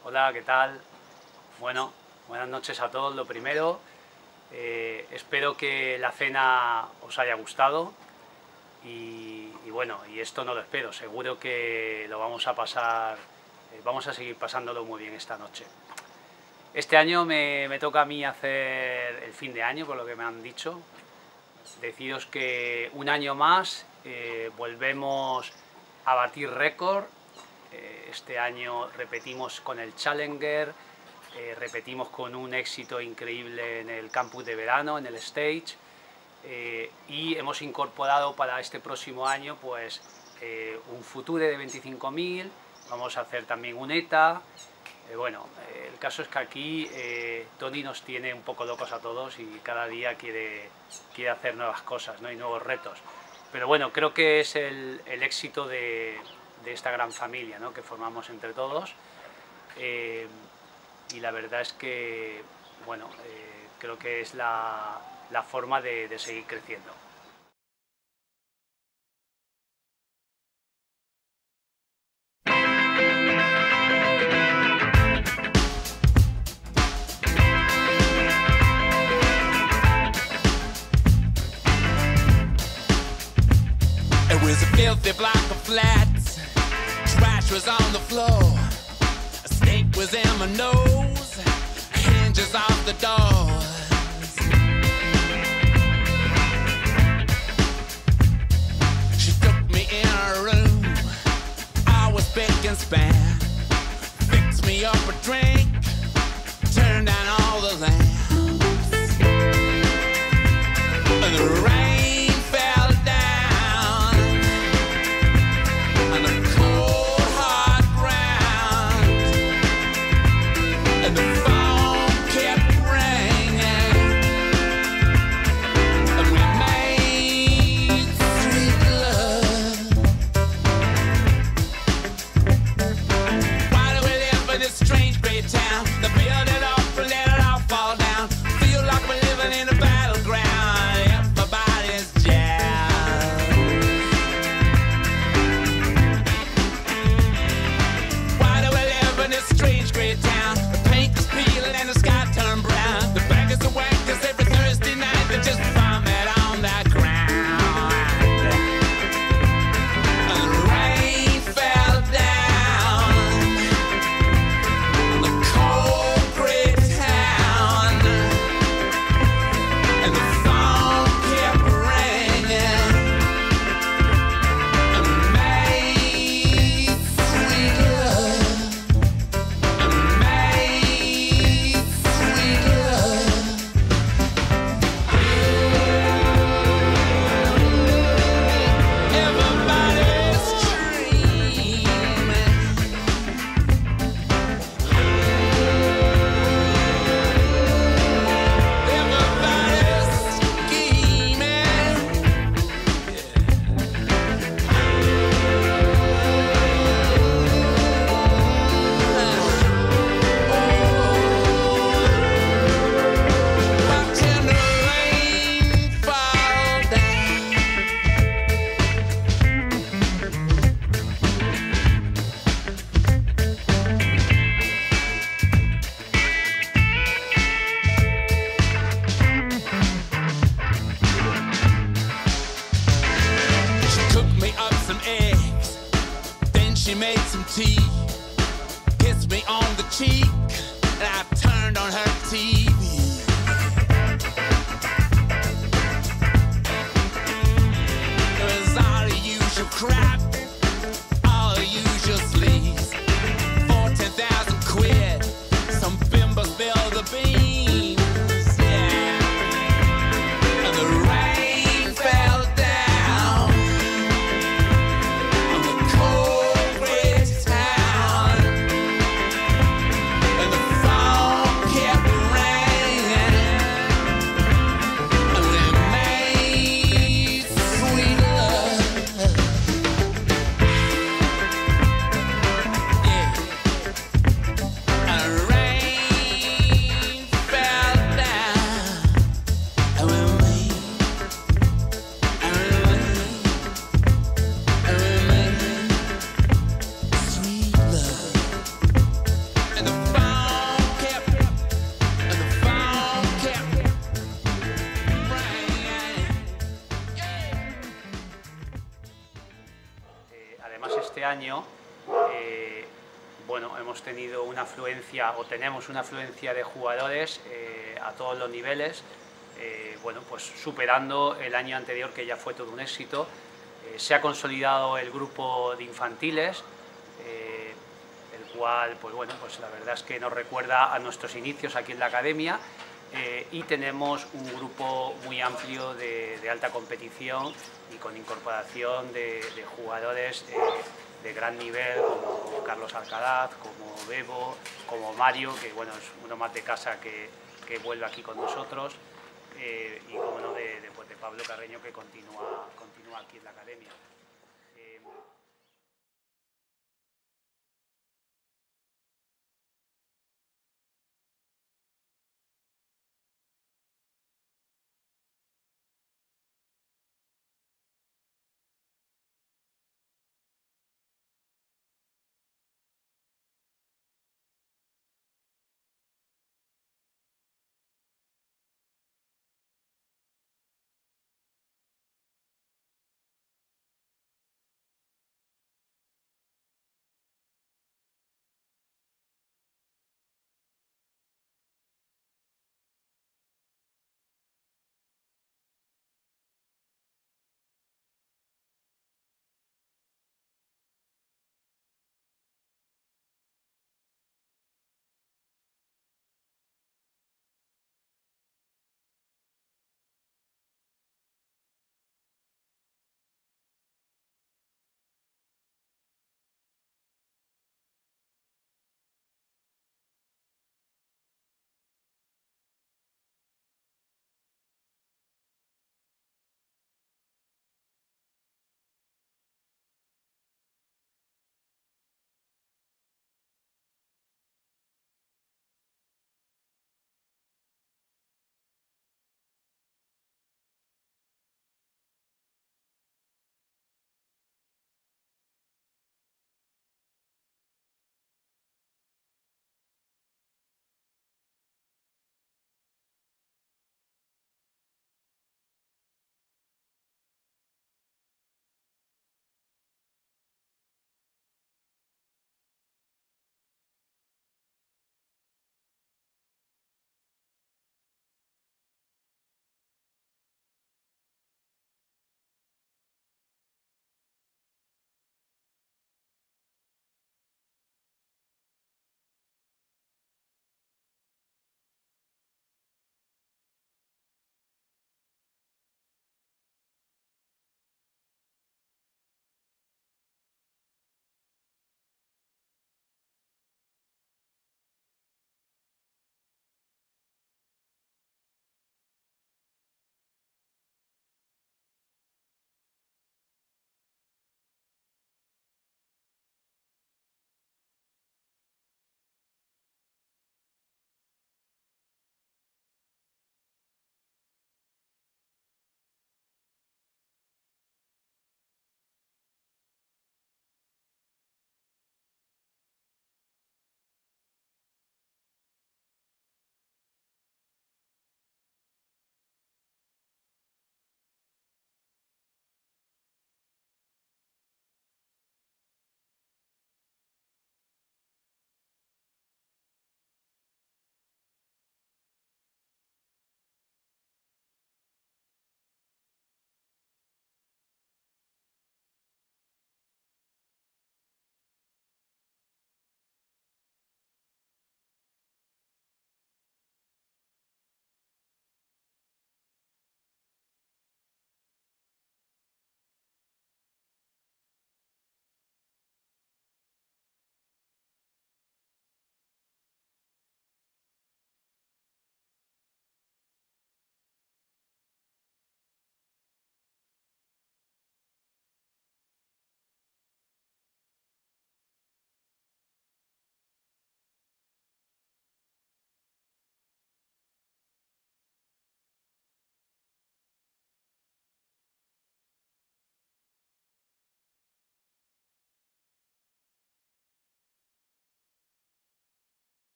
Hola, ¿qué tal? Bueno, buenas noches a todos, lo primero. Espero que la cena os haya gustado y bueno, y esto no lo espero, seguro que lo vamos a pasar, vamos a seguir pasándolo muy bien esta noche. Este año me toca a mí hacer el fin de año, por lo que me han dicho. Deciros que un año más volvemos a batir récord. Este año repetimos con el Challenger, repetimos con un éxito increíble en el campus de verano, en el stage, y hemos incorporado para este próximo año pues un Future de 25.000, vamos a hacer también un ETA. Bueno, el caso es que aquí Tony nos tiene un poco locos a todos y cada día quiere hacer nuevas cosas, ¿no? Y nuevos retos. Pero bueno, creo que es el éxito de esta gran familia, ¿no? Que formamos entre todos. Y la verdad es que, bueno, creo que es la forma de seguir creciendo. It was a filthy block of flats. Trash was on the floor. A snake was in my nose. Hinges off the doors. She took me in her room. I was big and span. Fixed me up a drink. Turned down all the lamps. And the rain fell down on the cold hard ground, and the phone kept ringing, and we made sweet love. Why do we live in this strange great town? The build it up and let it all fall down. Feel like we're living in a battleground. Everybody's jammed. Why do we live in this strange great town? The paint is peeling and the sky turned brown. The beggars are whacked 'cause every Thursday night they just vomit on that ground. And the rain fell down on the cold great town, and the phone kept ringing, and made sweet love, and made sweet love. Everybody's dreaming. Everybody's scheming. Watching the rain fall down. She cooked me up some eggs, then she made some tea, kissed me on the cheek, and I turned on her TV. It was all the usual crap, all the usual sleaze. 14,000 quid, some bimbos build the beams, yeah. And the rain fell down on the cold great town, este año, bueno, hemos tenido una afluencia, o tenemos una afluencia de jugadores a todos los niveles, bueno, pues superando el año anterior, que ya fue todo un éxito. Se ha consolidado el grupo de infantiles, el cual, pues bueno, pues la verdad es que nos recuerda a nuestros inicios aquí en la academia, y tenemos un grupo muy amplio de alta competición y con incorporación de jugadores de gran nivel, como Carlos Alcaraz, como Bebo, como Mario, que bueno, es uno más de casa que vuelve aquí con nosotros, y como no, pues de Pablo Carreño, que continúa aquí en la academia.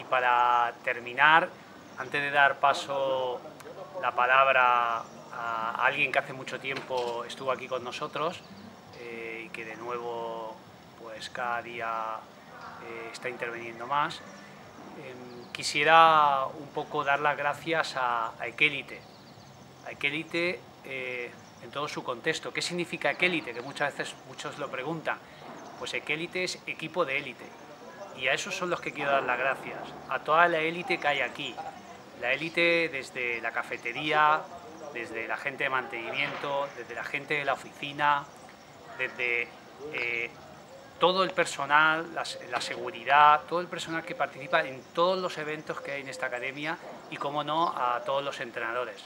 para terminar, antes de dar paso la palabra a alguien que hace mucho tiempo estuvo aquí con nosotros y que de nuevo pues cada día está interviniendo más, quisiera un poco dar las gracias a Equelite. A Equelite en todo su contexto. ¿Qué significa Equelite? Que muchas veces muchos lo preguntan. Pues Equelite es equipo de élite. Y a esos son los que quiero dar las gracias. A toda la élite que hay aquí. La élite desde la cafetería, desde la gente de mantenimiento, desde la gente de la oficina, desde todo el personal, la seguridad, todo el personal que participa en todos los eventos que hay en esta academia y, como no, a todos los entrenadores.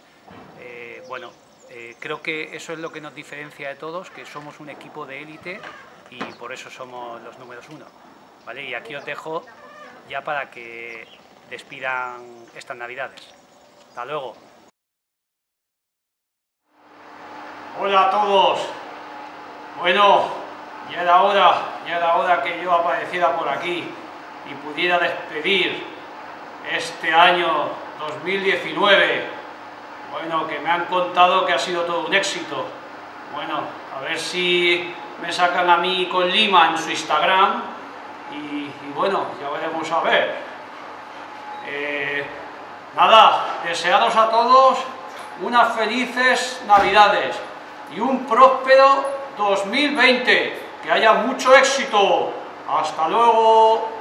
Creo que eso es lo que nos diferencia de todos, que somos un equipo de élite y por eso somos los números 1. ¿Vale? Y aquí os dejo ya para que despidan estas Navidades. Hasta luego. Hola a todos. Bueno, ya era hora que yo apareciera por aquí y pudiera despedir este año 2019. Bueno, que me han contado que ha sido todo un éxito. Bueno, a ver si me sacan a mí con Lima en su Instagram y bueno, ya veremos a ver. Nada, desearos a todos unas felices Navidades y un próspero 2020. Que haya mucho éxito. Hasta luego.